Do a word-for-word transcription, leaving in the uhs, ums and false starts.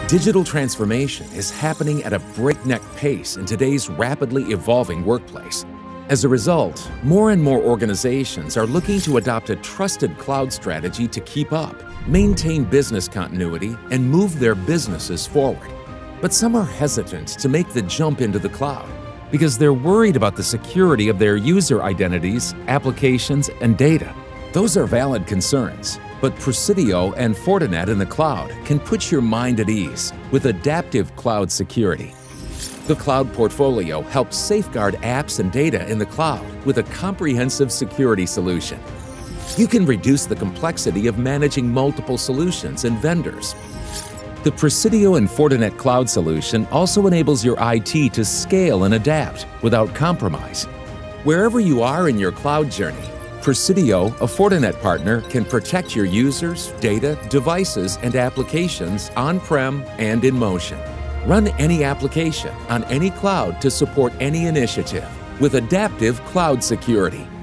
Digital transformation is happening at a breakneck pace in today's rapidly evolving workplace. As a result, more and more organizations are looking to adopt a trusted cloud strategy to keep up, maintain business continuity, and move their businesses forward. But some are hesitant to make the jump into the cloud because they're worried about the security of their user identities, applications, and data. Those are valid concerns, but Presidio and Fortinet in the cloud can put your mind at ease with adaptive cloud security. The cloud portfolio helps safeguard apps and data in the cloud with a comprehensive security solution. You can reduce the complexity of managing multiple solutions and vendors. The Presidio and Fortinet cloud solution also enables your I T to scale and adapt without compromise. Wherever you are in your cloud journey, Presidio, a Fortinet partner, can protect your users, data, devices, and applications on-prem and in motion. Run any application on any cloud to support any initiative with adaptive cloud security.